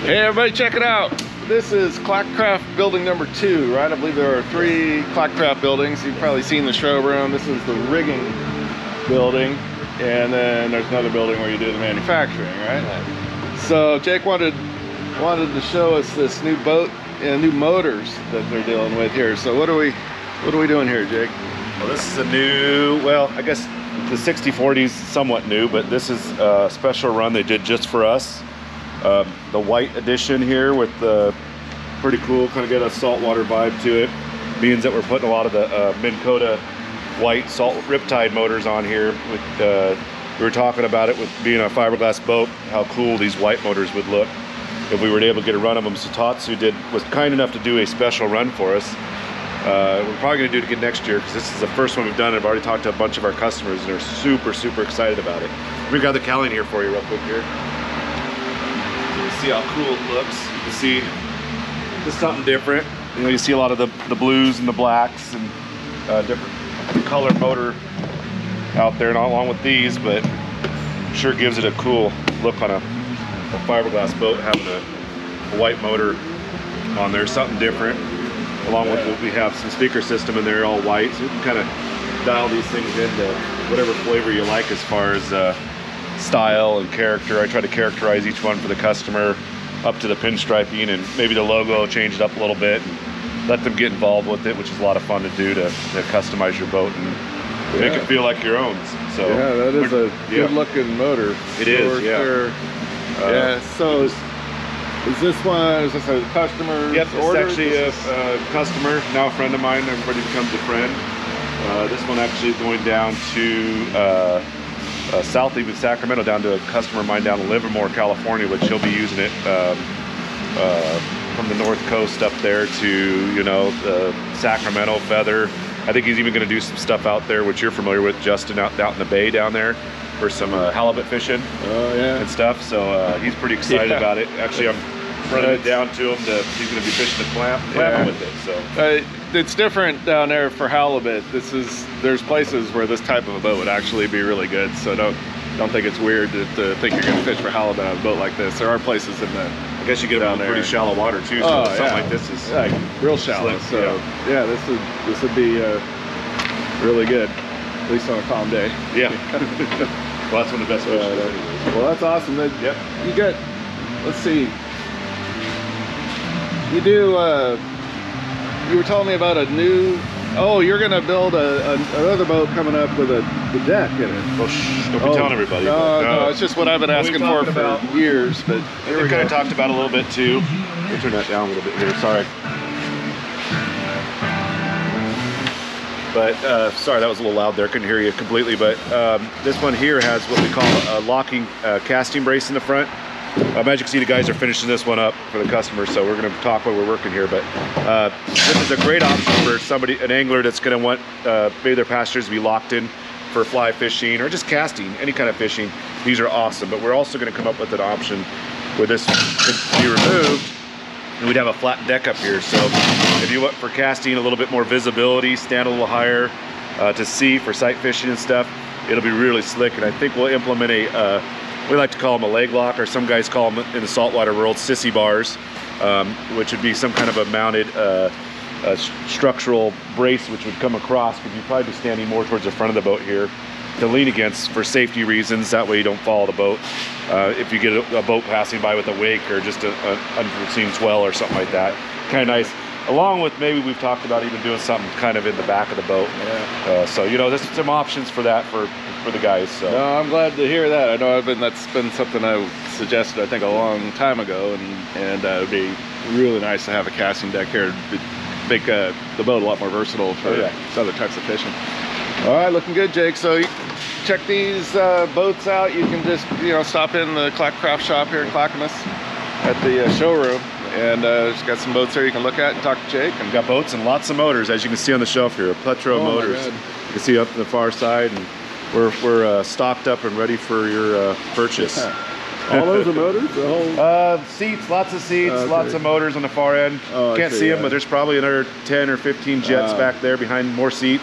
Hey everybody, check it out. This is Clackacraft building number 2, right? I believe there are 3 Clackacraft buildings. You've probably seen the showroom. This is the rigging building, and then there's another building where you do the manufacturing, right? So Jake wanted to show us this new boat and new motors that they're dealing with here. So what are we doing here, Jake? Well, this is a new, well, I guess the 6040 is somewhat new, but this is a special run they did just for us. The white edition here with the pretty cool, kind of get a saltwater vibe to it. Means that we're putting a lot of the Minn Kota white salt riptide motors on here. We were talking about it with being a fiberglass boat, how cool these white motors would look if we were able to get a run of them. So Tatsu was kind enough to do a special run for us. We're probably going to do it again next year because this is the first one we've done. I've already talked to a bunch of our customers and they're super, super excited about it. We've got the cowling here for you real quick here. You can see how cool it looks. You can see just something different. You know, you see a lot of the blues and the blacks and different color motor out there, not along with these, but sure gives it a cool look on a fiberglass boat, having a white motor on there, something different. Along with what we have some speaker system in there, all white, so you can kind of dial these things into whatever flavor you like as far as style and character. I try to characterize each one for the customer up to the pinstriping and maybe the logo, change it up a little bit and let them get involved with it, which is a lot of fun to do to customize your boat and make it feel like your own. So yeah, that is a good looking motor. It is, yeah. Sure. Yeah, so is this a customer? Yep, it's actually a customer, now a friend of mine. Everybody becomes a friend. This one actually is going down to south, even Sacramento, down to a customer of mine down in Livermore, California, which he'll be using it from the north coast up there to, you know, Sacramento, Feather. I think he's even going to do some stuff out there, which you're familiar with, Justin, out in the bay down there for some halibut fishing and stuff. So he's pretty excited about it. Actually, I'm running it down to him. He's going to be fishing the clamming with it. So it's different down there for halibut. There's places where this type of a boat would actually be really good. So don't think it's weird to think you're going to fish for halibut on a boat like this. There are places in the I guess you get down there pretty shallow water too. So something like this is real shallow. Slick, so yeah, this would be really good, at least on a calm day. Yeah. Well, that's one of the best fishes. Well, that's awesome. Yep. You got, let's see, you do, you were telling me about a new, you're going to build another boat coming up with the deck in it. Well, don't be telling everybody. No, it's just what I've been asking for years. But we kind of talked about it a little bit too. Let me turn that down a little bit here, sorry. But sorry, that was a little loud there. Couldn't hear you completely. But this one here has what we call a locking casting brace in the front. As you can see, the guys are finishing this one up for the customer, so we're going to talk while we're working here. But this is a great option for an angler that's going to want maybe their passengers to be locked in for fly fishing or just casting, any kind of fishing. These are awesome. But we're also going to come up with an option where this could be removed, and we'd have a flat deck up here. So if you want for casting a little bit more visibility, stand a little higher to see for sight fishing and stuff, it'll be really slick. And I think we'll implement we like to call them a leg lock, or some guys call them in the saltwater world sissy bars, which would be some kind of a mounted structural brace which would come across, because you'd probably be standing more towards the front of the boat here to lean against for safety reasons. That way you don't follow the boat. If you get a boat passing by with a wake or just an unforeseen swell or something like that. Kind of nice. Along with maybe we've talked about even doing something kind of in the back of the boat. Yeah. So, you know, there's some options for that for the guys. So. No, I'm glad to hear that. I know that's been something I suggested, I think, a long time ago, and it would be really nice to have a casting deck here to make the boat a lot more versatile for other types of fishing. All right, looking good, Jake. So you check these boats out. You can just, you know, stop in the Clackacraft shop here in Clackamas at the showroom. And just got some boats there you can look at and talk to Jake. And got boats and lots of motors, as you can see on the shelf here, a plethora of motors. You can see up to the far side, and we're stocked up and ready for your purchase. All those are motors? The whole... seats, lots of seats, lots of motors on the far end. Can't see them, but there's probably another 10 or 15 jets back there behind more seats.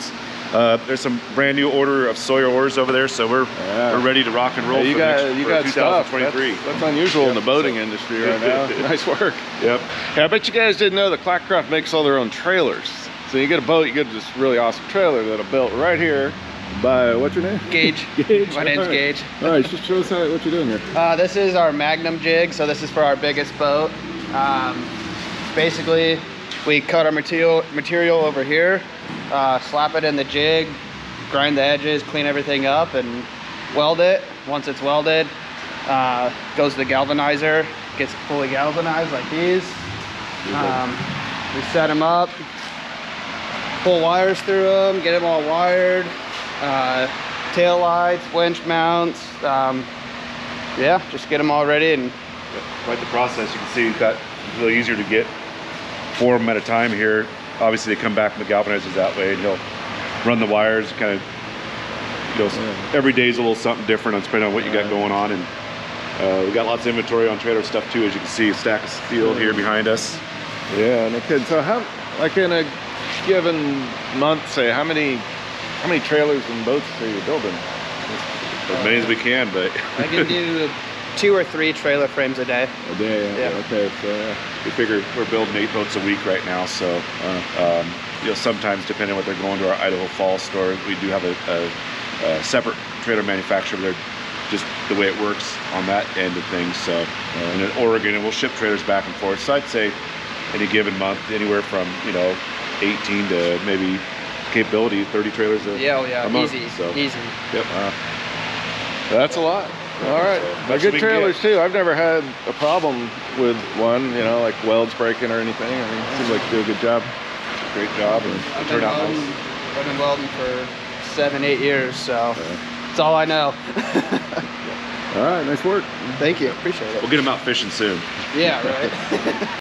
There's some brand new order of Sawyer ores over there, so we're ready to rock and roll. You got stuff. 2023. That's unusual in the boating industry right now. Nice work. Yep. Yeah, I bet you guys didn't know that Clackacraft makes all their own trailers. So you get a boat, you get this really awesome trailer that I built right here by, what's your name? Gage. Gage. My name's Gage. All right, just show us what you're doing here. This is our Magnum jig, so this is for our biggest boat. Basically, we cut our material over here, slap it in the jig, grind the edges, clean everything up, and weld it. Once it's welded, goes to the galvanizer, gets fully galvanized like these. We set them up, pull wires through them, get them all wired. Tail lights, winch mounts, yeah, just get them all ready. And quite the process. You can see it's got a little easier to get 4 of them at a time here. Obviously they come back from the galvanizers that way, and he'll run the wires kind of, you know, every day is a little something different depending on what you got going on. And we got lots of inventory on trailer stuff too, as you can see, a stack of steel here behind us. Yeah, no kidding. So how, like in a given month, say, how many trailers and boats are you building? As many as we can, but I can do 2 or 3 trailer frames a day. A day, yeah. Okay, so we figure we're building 8 boats a week right now. So, you know, sometimes depending on what they're going to our Idaho Falls store, we do have a separate trailer manufacturer there, just the way it works on that end of things. So, and in Oregon, and we'll ship trailers back and forth. So I'd say any given month, anywhere from, you know, 18 to maybe capability 30 trailers a month. Easy, so, easy. Yep. that's a lot. All right, they're good trailers too. I've never had a problem with one, you know, like welds breaking or anything. I mean, it seems like you do a good job. Great job, and I've been welding for 7-8 years, so that's all I know. All right, nice work. Thank you, appreciate it. We'll get them out fishing soon. Yeah, right.